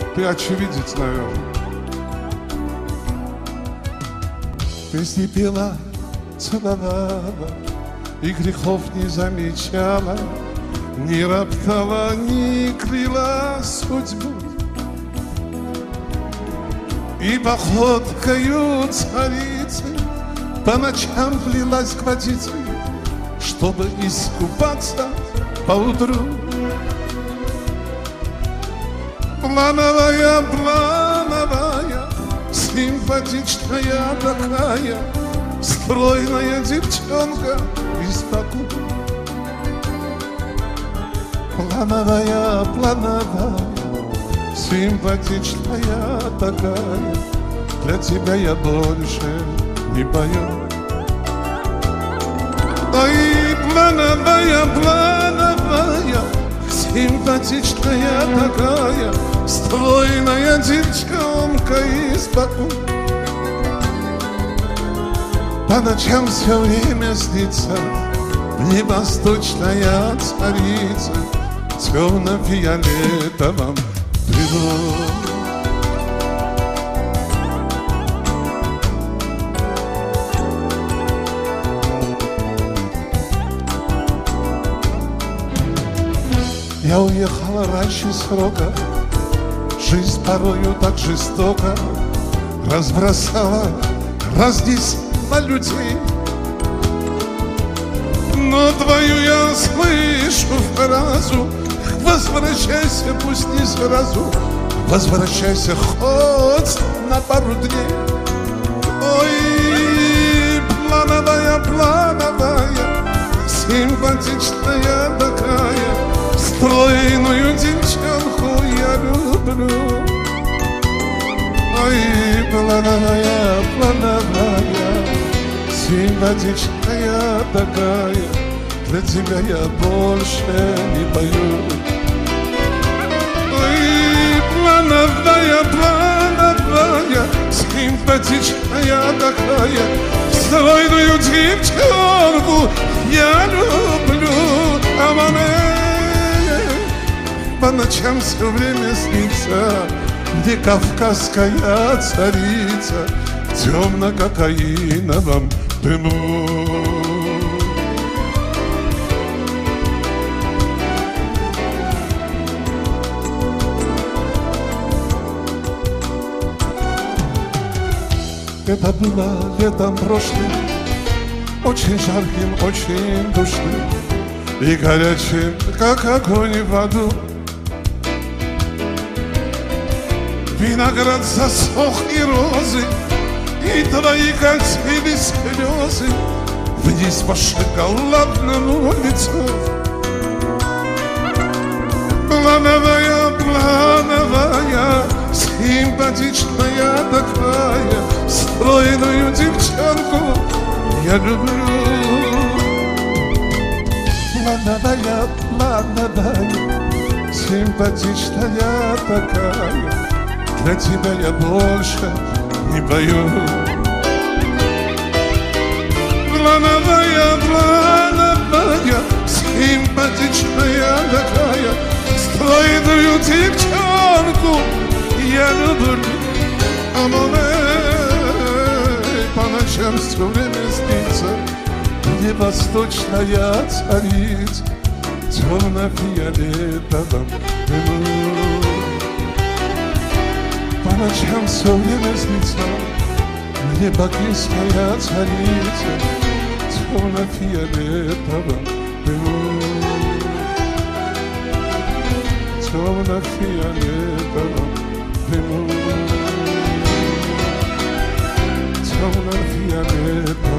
ты очевидец, наверное. Песни пела, целовала, и грехов не замечала, не роптала, не кляла судьбу. И походкою царицы по ночам влилась к водице, чтобы искупаться поутру. Плановая, плановая, симпатичная такая, стройная девчонка из Баку. Плановая, плановая, симпатичная такая, для тебя я больше не пою. Ой, плановая, плановая, симпатичная такая, стройная девчонка из Баку. По ночам все время снится небосточная царица в темно-фиолетовом плену. Я уехала раньше срока, жизнь порою так жестоко разбросала, разнесла людей. Но твою я слышу фразу: возвращайся, пусть не сразу, возвращайся хоть на пару дней. Ой, плановая, плановая, симпатичная такая, стройную девчонку я люблю. Ой, плановая, плановая, симпатичная такая, для тебя я больше не пою. Ой, плановая, плановая, симпатичная такая, стройную девчонку я люблю. А мне по ночам все время снится, где кавказская царица в темно-кокаиновом дыму. Это было летом прошлым, очень жарким, очень душным и горячим, как огонь в аду. Виноград засох и розы, и твои катились слезы вниз по шоколадному лицу. Плановая, плановая, симпатичная такая, стройную девчонку я люблю. Плановая, плановая, симпатичная такая, для тебя я больше не пою. Плановая, плановая, симпатичная такая, стройную девчонку я люблю. А мне по ночам все время снится небосточная царица в темно-фиолетовом дыму. По ночам все время снится мне бакинская царица в темно-фиолетовом дыму. Темно-фиолетовом дыму. Темно-фиолетовом